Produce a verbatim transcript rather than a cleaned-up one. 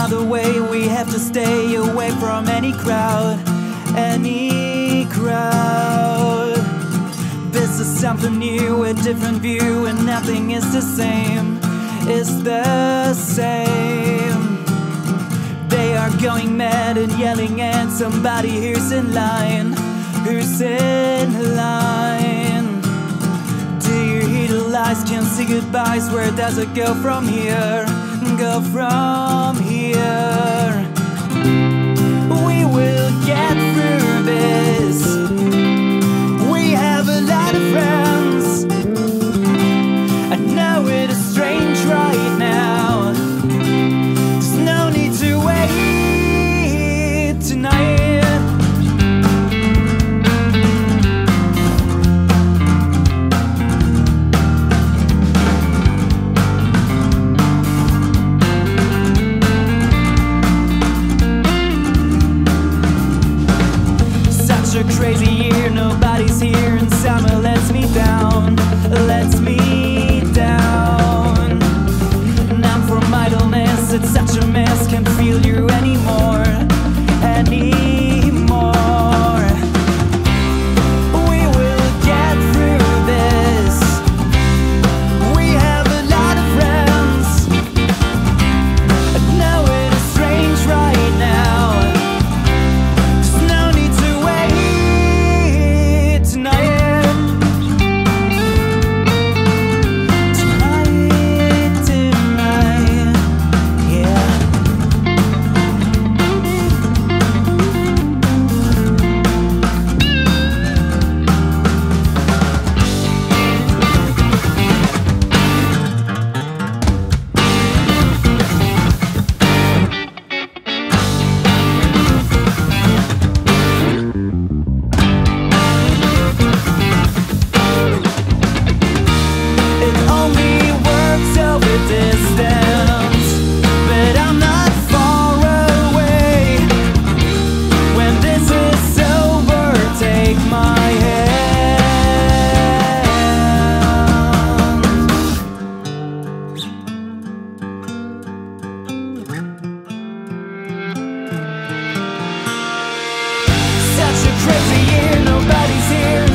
found a way. We have to stay away from any crowd, any crowd. This is something new, a different view, and nothing is the same. It's the same. They are going mad and yelling, and somebody who's in line, who's in line. Do you hear the lies? Can't say goodbyes. Where does it go from here? Go from here. We will get through this. We have a lot of friends. I know it is strange right now. There's no need to wait tonight. A crazy year, nobody's here, and summer lets me down, lets me down. And I'm from idleness, it's such a mess, can't feel you anymore, anymore. We will get through this. We have a lot of friends. I know it is strange right now. Distance, but I'm not far away. When this is over, take my hand. Such a crazy year, nobody's here.